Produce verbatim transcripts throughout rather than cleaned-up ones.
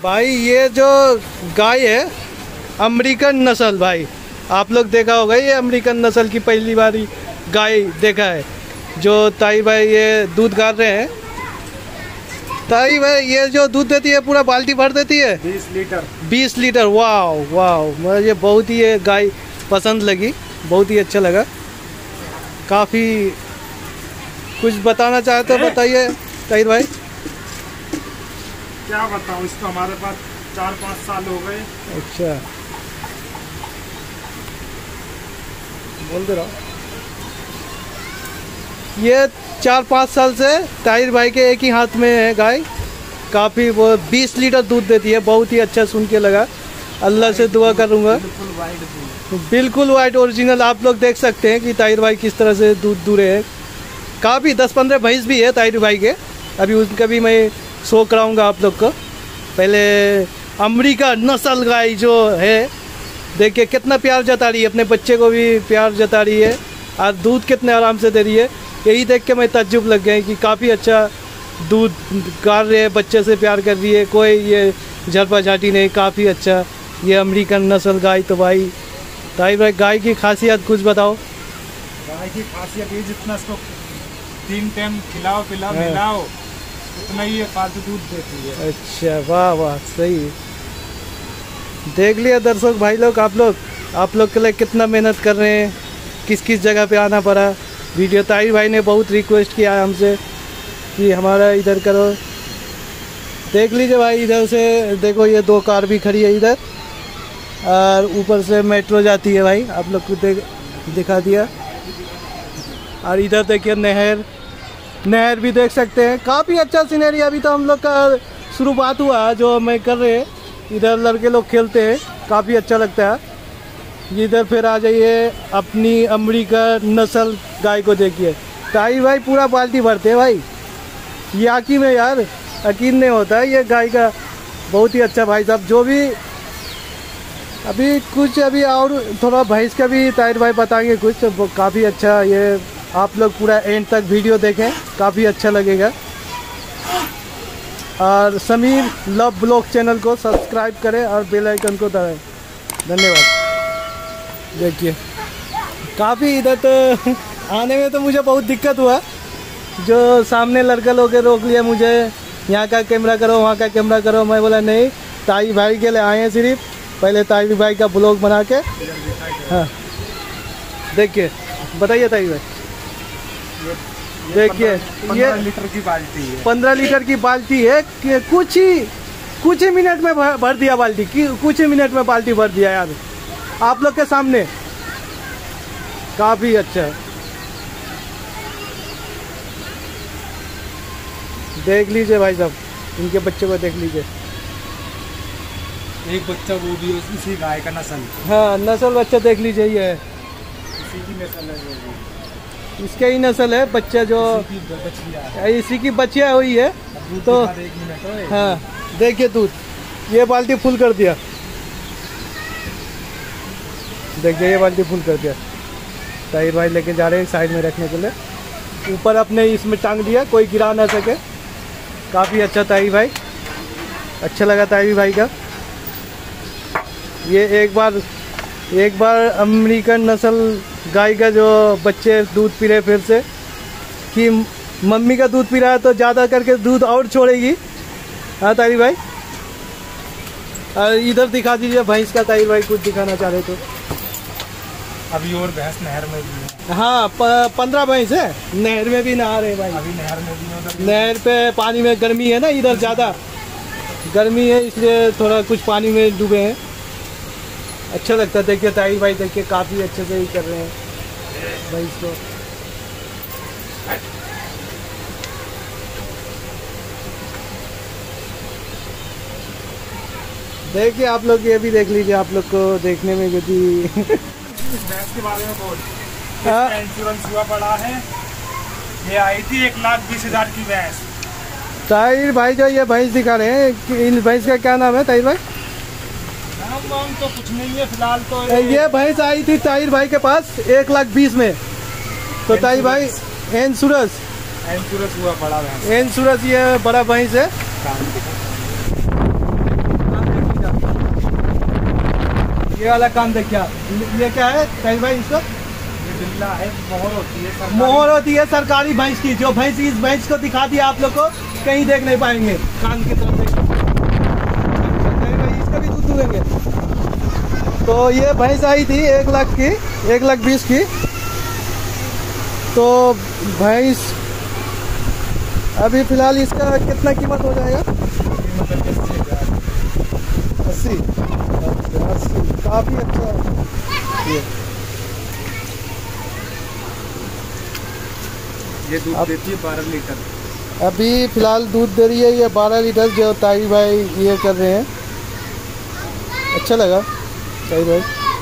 भाई ये जो गाय है अमेरिकन नस्ल, भाई आप लोग देखा होगा, ये अमेरिकन नस्ल की पहली बार गाय देखा है जो ताई भाई ये दूध गाड़ रहे हैं। ताई भाई ये जो दूध देती है पूरा बाल्टी भर देती है बीस लीटर बीस लीटर। वाह वाह, मुझे बहुत ही ये गाय पसंद लगी, बहुत ही अच्छा लगा। काफ़ी कुछ बताना चाहते हो बताइए ताहिर भाई। क्या बताऊँ, इसको हमारे पास चार पाँच साल हो गए। अच्छा बोल दे रहा हूँ, ये चार पाँच साल से ताहिर भाई के एक ही हाथ में है गाय। काफ़ी वो बीस लीटर दूध देती है, बहुत ही अच्छा सुन के लगा। अल्लाह से दुआ करूँगा बिल्कुल वाइट ओरिजिनल। आप लोग देख सकते हैं कि ताहिर भाई किस तरह से दूध दूरे हैं। काफ़ी दस पंद्रह भैंस भी है ताहिर भाई के, अभी उनका भी मैं शो कराऊंगा आप लोग को। पहले अमेरिका नस्ल गाय जो है देखिए कितना प्यार जता रही है, अपने बच्चे को भी प्यार जता रही है और दूध कितने आराम से दे रही है। यही देख के मैं ताज्जुब लग गया कि काफ़ी अच्छा दूध गाड़ रहे है, बच्चे से प्यार कर रही है, कोई ये झरपा झाटी नहीं, काफ़ी अच्छा ये अमेरिकन नस्ल गाय। तो भाई ताहिर भाई गाय की खासियत कुछ बताओ। गाय की खासियत ये जितना इसको तीन टाइम खिलाओ पिलाओ मिलाओ उतना ही ये फालतू दूध देती है। अच्छा वाह वाह सही। देख लिया दर्शक भाई लोग, आप लोग आप लोग के लिए कितना मेहनत कर रहे हैं, किस किस जगह पे आना पड़ा वीडियो। ताहिर भाई ने बहुत रिक्वेस्ट किया हमसे कि हमारा इधर करो। देख लीजिए भाई, इधर से देखो ये दो कार भी खड़ी है इधर, और ऊपर से मेट्रो जाती है भाई, आप लोग को देख दिखा दिया। और इधर देखिए नहर नहर भी देख सकते हैं, काफ़ी अच्छा सीनरी। अभी तो हम लोग का शुरुआत हुआ जो मैं कर रहे हैं, इधर लड़के लोग खेलते हैं, काफ़ी अच्छा लगता है। इधर फिर आ जाइए अपनी अमेरिका नस्ल गाय को देखिए। ताई भाई पूरा बाल्टी भरते हैं भाई, याकी में यार यकीन नहीं होता है ये गाय का। बहुत ही अच्छा भाई साहब। जो भी अभी कुछ अभी और थोड़ा भैंस का भी ताहिर भाई बताएंगे कुछ, तो काफ़ी अच्छा। ये आप लोग पूरा एंड तक वीडियो देखें, काफ़ी अच्छा लगेगा। और समीर लव ब्लॉग चैनल को सब्सक्राइब करें और बेल आइकन को दबाएं। धन्यवाद। देखिए काफ़ी इधर तो आने में तो मुझे बहुत दिक्कत हुआ, जो सामने लड़का लोग के रोक लिया मुझे, यहाँ का कैमरा करो वहाँ का कैमरा करो। मैं बोला नहीं, ताई भाई के लिए आए हैं सिर्फ, पहले ताई भाई का ब्लॉग बना के। हाँ देखिए बताइए ताई भाई। देखिए ये लीटर की बाल्टी है, पंद्रह लीटर की बाल्टी है कि कुछ ही कुछ ही मिनट में भर दिया बाल्टी की, कुछ ही मिनट में बाल्टी भर दिया यार आप लोग के सामने। काफ़ी अच्छा देख लीजिए भाई साहब, इनके बच्चे को देख लीजिए। एक बच्चा वो भी इसी गाय का नस्ल। हाँ नस्ल बच्चा देख लीजिए, ये इसी की नस्ल है, वो भी इसके ही नस्ल है बच्चा, जो इसी की बछिया है, इसी की बच्चिया हुई है। तो एक मिनट हाँ देखिए दूध, ये बाल्टी फुल कर दिया, देखिए ये बाल्टी फुल कर दिया। ताहिर भाई लेके जा रहे हैं साइड में रखने के लिए, ऊपर अपने इसमें टांग दिया, कोई गिरा ना सके। काफ़ी अच्छा ताहिर भाई, अच्छा लगा ताहिर भाई का। ये एक बार एक बार अमेरिकन नस्ल गाय का जो बच्चे दूध पी रहे फिर से, कि मम्मी का दूध पी रहा है तो ज़्यादा करके दूध और छोड़ेगी। हाँ ताहिर भाई, और इधर दिखा दीजिए भैंस का, ताहिर भाई कुछ दिखाना चाह रहे तो। अभी और भैंस नहर में भी है। हाँ पंद्रह भैंस है, नहर में भी नहा रहे भाई। अभी नहर में भी, नहर पे पानी में गर्मी है ना, इधर ज़्यादा गर्मी है इसलिए थोड़ा कुछ पानी में डूबे हैं। अच्छा लगता है। देखिए ताहिर भाई देखिए काफ़ी अच्छे से ही कर रहे हैं भैंस को। देखिए आप लोग ये भी देख लीजिए, आप लोग को देखने में यदि भैंस के बारे में बोल, इसका इंश्योरेंस हुआ पड़ा है। ये आई थी एक लाख बीस हजार की भैंस। ताहिर भाई जो ये भैंस दिखा रहे हैं, इन भैंस का क्या नाम है ताहिर भाई? नाम वाम तो कुछ नहीं है फिलहाल तो। ये भैंस आई थी ताहिर भाई के पास एक लाख बीस में, तो ताहिर भाई इंश्योरेंस इंश्योरेंस हुआ पड़ा भैंस। इंश्योरेंस ये बड़ा भैंस है। ये वाला काम देखिए आप। ये क्या है कहीं भाई इसको? ये बिल्ला है, मोहर होती है सरकारी। मोहर होती है सरकारी भैंस की। जो भैंस इस भैंस को दिखा दिया आप लोग को, कहीं देख नहीं पाएंगे। कान की तरफ देखिए, कहीं भाई इसका भी दूध दूंगे। तो ये भैंस आई थी एक लाख की, एक लाख बीस की। तो भैंस अभी फिलहाल इसका कितना कीमत हो जाएगा? अस्सी अस्सी काफ़ी अच्छा। ये ये दूध देती है बारह लीटर। अभी फिलहाल दूध दे रही है ये बारह लीटर, जो ताई भाई ये कर रहे हैं। अच्छा लगा ताई भाई।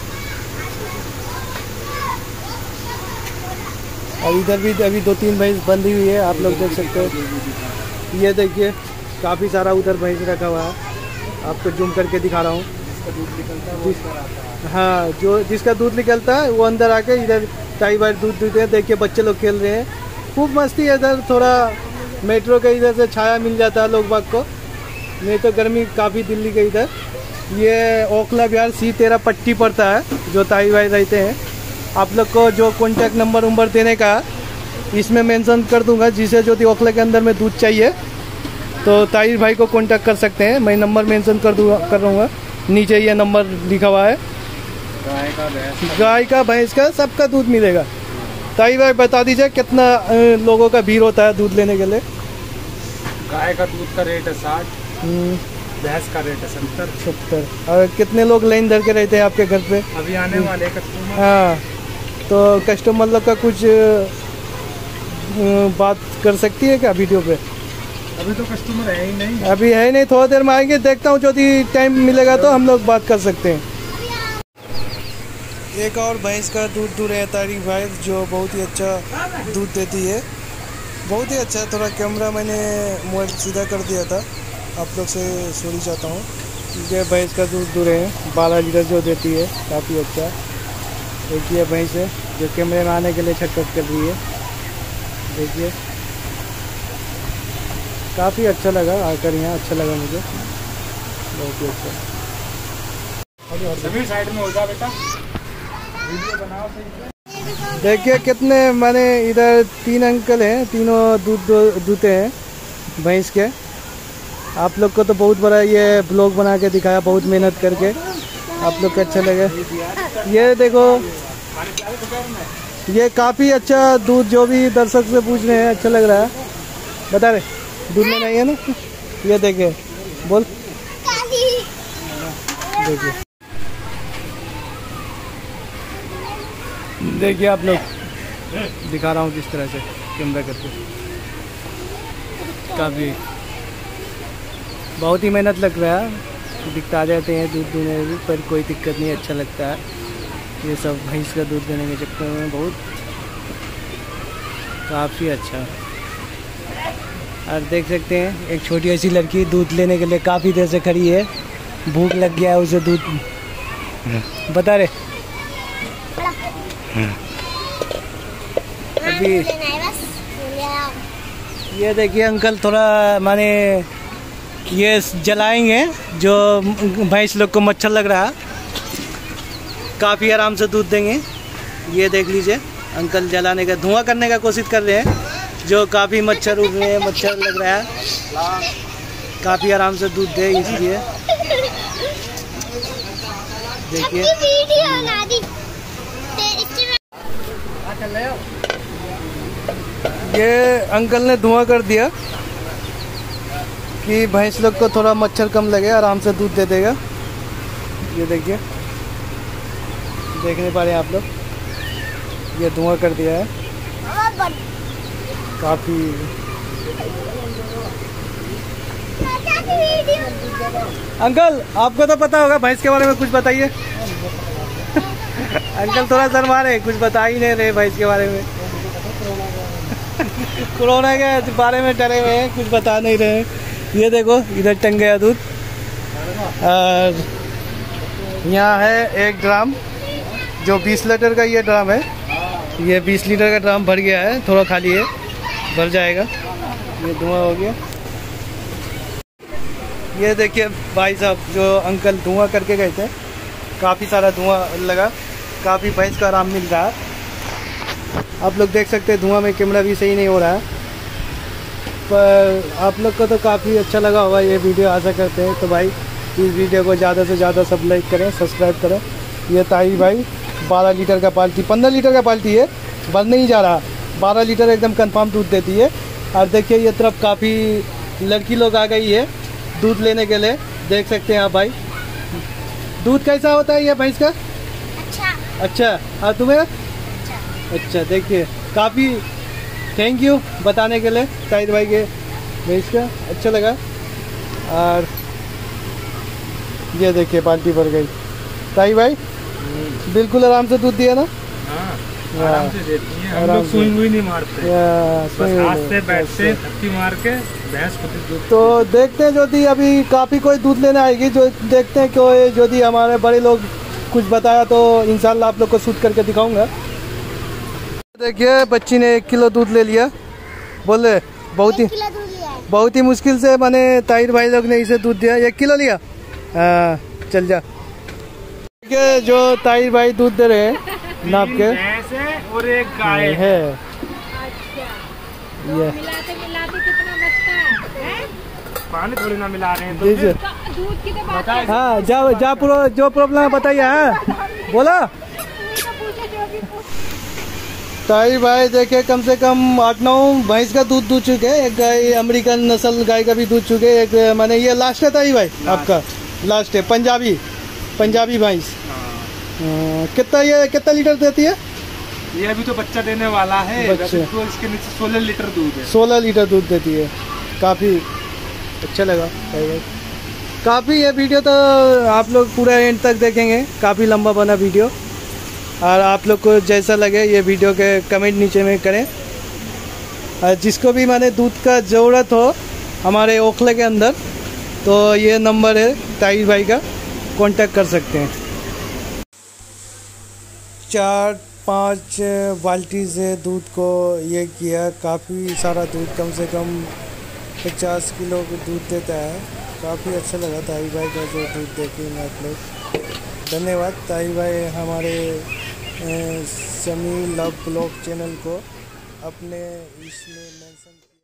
और इधर भी अभी दो तीन भैंस बंधी हुई है, आप लोग देख सकते हो। ये देखिए काफ़ी सारा उधर भैंस रखा हुआ है, आपको जूम करके दिखा रहा हूँ। जिसका दूध निकलता है वो इधर आता है। हाँ, जो जिसका दूध निकलता है वो अंदर आके इधर ताई भाई दूध देते हैं। देखिए बच्चे लोग खेल रहे हैं, खूब मस्ती है इधर। थोड़ा मेट्रो के इधर से छाया मिल जाता है लोग बाग को, नहीं तो गर्मी काफ़ी दिल्ली के इधर। ये ओखला बिहार सी तेरह पट्टी पड़ता है, जो ताई भाई रहते हैं। आप लोग को जो कॉन्टैक्ट नंबर उम्बर देने का इसमें मेंशन कर दूंगा, जिसे जो ओखला के अंदर में दूध चाहिए तो ताई भाई को कांटेक्ट कर सकते हैं। मैं नंबर मेंशन कर दूँगा कर दूँगा नीचे ये नंबर लिखा हुआ है। गाय का भैंस गाय का भैंस का सबका दूध मिलेगा। ताई भाई बता दीजिए कितना अ, लोगों का भीड़ होता है दूध लेने के लिए? गाय का दूध का रेट है साठ, हम्म, भैंस का रेट है सत्तर। सत्तर। और कितने लोग लाइन धर के रहते हैं आपके घर पे? अभी आने वाले कस्टमर। हाँ, तो कस्टमर लोग का कुछ अ, बात कर सकती है क्या वीडियो पे? अभी तो कस्टमर है ही नहीं। अभी है नहीं, थोड़ा देर में आएंगे। देखता हूँ यदि टाइम मिलेगा तो हम लोग बात कर सकते हैं। एक और भैंस का दूध दूध है तारी भाई, जो बहुत ही अच्छा दूध देती है, बहुत ही अच्छा। थोड़ा कैमरा मैंने मोबाइल सीधा कर दिया था, आप लोग से सॉरी चाहता हूँ। ये भैंस का दूध दूध है बारह लीटर जो देती है, काफ़ी अच्छा। देखिए भैंस है जो कैमरे में आने के लिए छटपट कर रही है। देखिए काफ़ी अच्छा लगा आकर यहाँ, अच्छा लगा मुझे, बहुत ही अच्छा। सभी साइड में हो जा बेटा, वीडियो बनाओ सही से। देखिए कितने माने इधर तीन अंकल हैं, तीनों दूध दूते हैं भैंस के। आप लोग को तो बहुत बड़ा ये ब्लॉग बना के दिखाया, बहुत मेहनत करके, आप लोग को अच्छा लगे। ये देखो ये काफ़ी अच्छा दूध, जो भी दर्शक से पूछ रहे हैं अच्छा लग रहा है, बता रहे दूध में नहीं है ना। ये देखिए बोल, देखिए देखिए आप लोग, दिखा रहा हूँ किस तरह से कैमरा करके। काफ़ी बहुत ही मेहनत लग रहा है, दिखता जाते हैं दूध दूने में भी, पर कोई दिक्कत नहीं, अच्छा लगता है। ये सब भैंस का दूध देने के चक्कर में बहुत काफ़ी अच्छा। और देख सकते हैं एक छोटी ऐसी लड़की दूध लेने के लिए काफ़ी देर से खड़ी है, भूख लग गया है उसे दूध, बता रहे अभी। ये देखिए अंकल थोड़ा माने ये जलाएंगे, जो भैंस लोग को मच्छर लग रहा है, काफ़ी आराम से दूध देंगे। ये देख लीजिए अंकल जलाने का, धुआं करने का कोशिश कर रहे हैं, जो काफ़ी मच्छर उड़ रहे हैं, मच्छर लग रहा है, काफ़ी आराम से दूध दे इसलिए। देखिए ये अंकल ने धुआं कर दिया कि भैंस लोग को थोड़ा मच्छर कम लगे, आराम से दूध दे देगा। ये देखिए, देख नहीं पा रहे हैं आप लोग, ये धुआं कर दिया है काफ़ी। अंकल आपको तो पता होगा भैंस के बारे में, कुछ बताइए। अंकल थोड़ा शर्मा रहे, कुछ बता ही नहीं रहे भैंस के बारे में। कोरोना के बारे में डरे हुए हैं, कुछ बता नहीं रहे। ये देखो इधर टंग गया दूध, और यहाँ है एक ड्राम, जो बीस लीटर का ये ड्राम है। ये बीस लीटर का ड्राम भर गया है, थोड़ा खाली है, भर जाएगा। ये धुआं हो गया। ये देखिए भाई साहब जो अंकल धुआं करके गए थे, काफ़ी सारा धुआं लगा, काफ़ी भैंस का आराम मिल रहा है। आप लोग देख सकते हैं धुआं में कैमरा भी सही नहीं हो रहा है, पर आप लोग को तो काफ़ी अच्छा लगा होगा ये वीडियो, आशा करते हैं। तो भाई इस वीडियो को ज़्यादा से ज़्यादा सब लाइक करें, सब्सक्राइब करें। ये ताहिर भाई बारह लीटर का बाल्टी, पंद्रह लीटर का बाल्टी है, बंद नहीं जा रहा, बारह लीटर एकदम कंफर्म दूध देती है। और देखिए ये तरफ काफ़ी लड़की लोग आ गई है दूध लेने के लिए, देख सकते हैं आप भाई। दूध कैसा होता है ये भैंस का? अच्छा। अच्छा। और तुम्हें? अच्छा। अच्छा। देखिए काफ़ी थैंक यू बताने के लिए ताहिर भाई के भैंस का, अच्छा लगा। और ये देखिए बाल्टी भर गई। ताहिर भाई बिल्कुल आराम से दूध दिया ना? हाँ, आराम से देती है, हम लोग सुई हुई नहीं मारते, बस हाथ से बैठते थप्पी मार के भैंस को दूध। तो देखते हैं यदि अभी काफ़ी कोई दूध लेने आएगी, जो देखते हैं कि यदि हमारे बड़े लोग कुछ बताया तो इंशाल्लाह आप लोग को शूट करके दिखाऊंगा। देखिए बच्ची ने एक किलो दूध ले लिया, बोले बहुत ही बहुत ही मुश्किल से मैंने ताहिर भाई लोग ने इसे दूध दिया, एक किलो लिया। हाँ चल जा। देखिए जो ताहिर भाई दूध दे रहे हैं नाप के, भैंस है और एक गाय है। अच्छा। ये मिलाते मिलाते कितना बचता है, हैं? पानी थोड़ी ना मिला रहे हैं तो दीजिए। दूध की तो बात है। हाँ जा जा प्रो, जो प्रॉब्लम है बताइए। हाँ बोला ताहिर भाई देखिए कम से कम आठ नौ भैंस का दूध दूध चुके हैं, एक गाय अमेरिकन नस्ल गाय का भी दूध चुके, एक माने ये लास्ट है ताहिर भाई आपका, लास्ट है पंजाबी पंजाबी भैंस। कितना ये कितना लीटर देती है? ये अभी तो बच्चा देने वाला है, बच्चे। तो इसके नीचे सोलह लीटर दूध है। सोलह लीटर दूध देती है, काफ़ी अच्छा लगा ताहिर भाई। काफ़ी ये वीडियो तो आप लोग पूरा एंड तक देखेंगे, काफ़ी लंबा बना वीडियो। और आप लोग को जैसा लगे ये वीडियो के कमेंट नीचे में करें। और जिसको भी मैंने दूध का ज़रूरत हो हमारे ओखले के अंदर, तो ये नंबर है ताहिर भाई का, कांटेक्ट कर सकते हैं। चार पाँच बाल्टी से दूध को ये किया, काफ़ी सारा दूध, कम से कम पचास किलो दूध देता है। काफ़ी अच्छा लगा ताहिर भाई का जो दूध देखेंगे आप लोग। धन्यवाद ताहिर भाई हमारे समी लव ब्लॉग चैनल को अपने इसमें मेंशन